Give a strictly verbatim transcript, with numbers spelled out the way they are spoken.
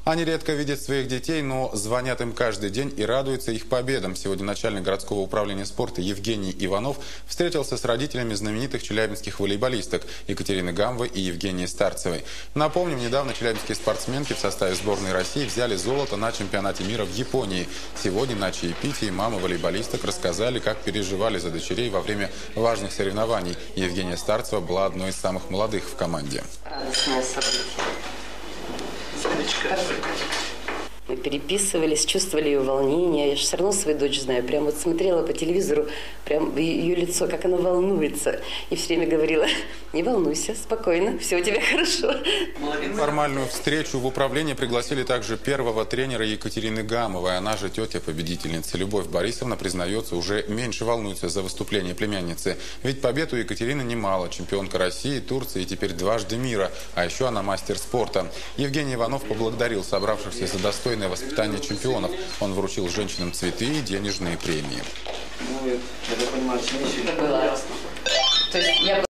Они редко видят своих детей, но звонят им каждый день и радуются их победам. Сегодня начальник городского управления спорта Евгений Иванов встретился с родителями знаменитых челябинских волейболисток Екатерины Гамовой и Евгении Старцевой. Напомним, недавно челябинские спортсменки в составе сборной России взяли золото на чемпионате мира в Японии. Сегодня на чаепитии мамы волейболисток рассказали, как переживали за дочерей во время важных соревнований. Евгения Старцева была одной из самых молодых в команде. Радостное событие. Мы переписывались, чувствовали ее волнение. Я же все равно свою дочь знаю. Прям вот смотрела по телевизору, прям ее лицо, как она волнуется. И все время говорила: не волнуйся, спокойно, все у тебя хорошо. Формальную встречу в управлении пригласили также первого тренера Екатерины Гамовой. Она же тетя победительницы. Любовь Борисовна, признается, уже меньше волнуется за выступление племянницы. Ведь побед у Екатерины немало. Чемпионка России, Турции и теперь дважды мира. А еще она мастер спорта. Евгений Иванов поблагодарил собравшихся за достойное воспитание чемпионов. Он вручил женщинам цветы и денежные премии. Это было. То есть я